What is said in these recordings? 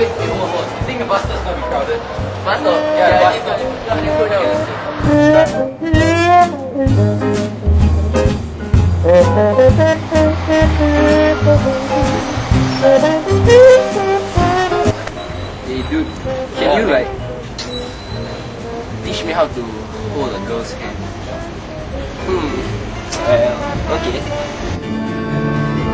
wait, hold. You think the bus stop's gonna be crowded? Bus stop? Yeah, bus stop. Let's go down. Hey dude, can you like teach me how to hold a girl's hand? Well, okay.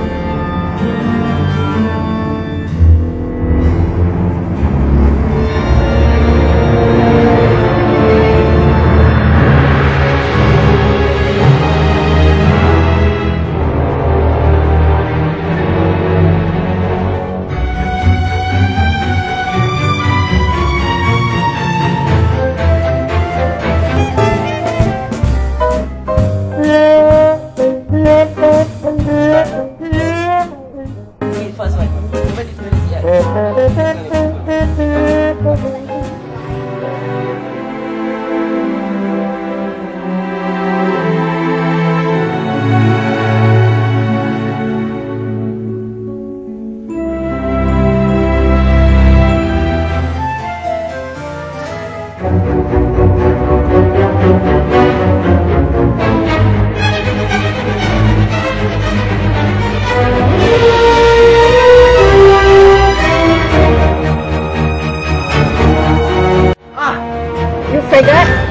First one. Nobody is really yet. You forgot?